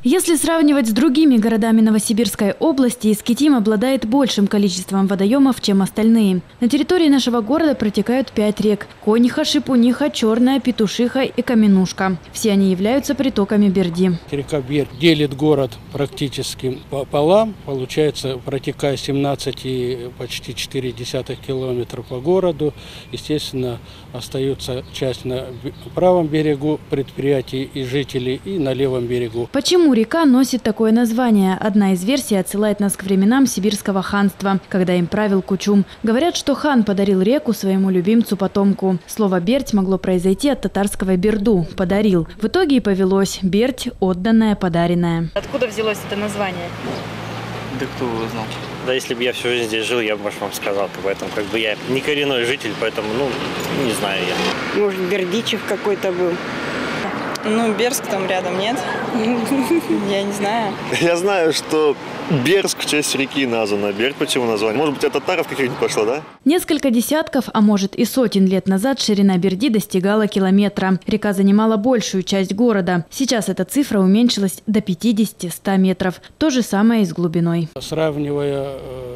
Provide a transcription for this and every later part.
Если сравнивать с другими городами Новосибирской области, Искитим обладает большим количеством водоемов, чем остальные. На территории нашего города протекают 5 рек – Кониха, Шипуниха, Черная, Петушиха и Каменушка. Все они являются притоками Берди. Река Бердь делит город практически пополам. Получается, протекая 17 и почти 0,4 километра по городу. Естественно, остается часть на правом берегу предприятий и жителей и на левом берегу. Почему река носит такое название? Одна из версий отсылает нас к временам сибирского ханства, когда им правил Кучум. Говорят, что хан подарил реку своему любимцу-потомку. Слово «бердь» могло произойти от татарского «берду» – «подарил». В итоге и повелось «бердь» – «отданная», «подаренная». Откуда взялось это название? Да кто его знал? Да, если бы я всю жизнь здесь жил, я бы, может, вам сказал. Поэтому я не коренной житель, поэтому, не знаю я. Может, Бердичев какой-то был. Берск там рядом, нет? Я не знаю. Я знаю, что Берск в честь реки названа. Бердь почему название? Может быть, от татаров каких-нибудь пошло, да? Несколько десятков, а может и сотен лет назад ширина Берди достигала километра. Река занимала большую часть города. Сейчас эта цифра уменьшилась до 50-100 метров. То же самое и с глубиной. Сравнивая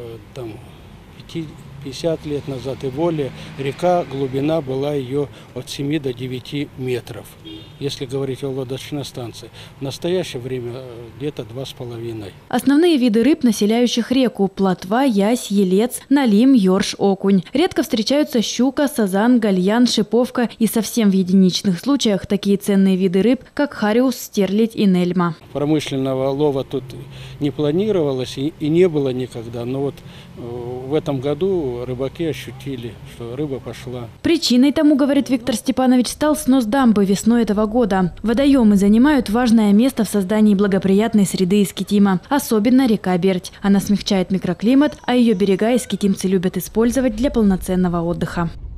50 лет назад и более, река, глубина была ее от 7 до 9 метров. Если говорить о лодочной станции. В настоящее время где-то 2,5. Основные виды рыб, населяющих реку – плотва, ясь, елец, налим, ёрш, окунь. Редко встречаются щука, сазан, гальян, шиповка и совсем в единичных случаях такие ценные виды рыб, как хариус, стерлядь и нельма. Промышленного лова тут не планировалось и не было никогда, но в этом году рыбаки ощутили, что рыба пошла. Причиной тому, говорит Виктор Степанович, стал снос дамбы весной этого года. Водоемы занимают важное место в создании благоприятной среды Искитима, особенно река Бердь. Она смягчает микроклимат, а ее берега искитимцы любят использовать для полноценного отдыха.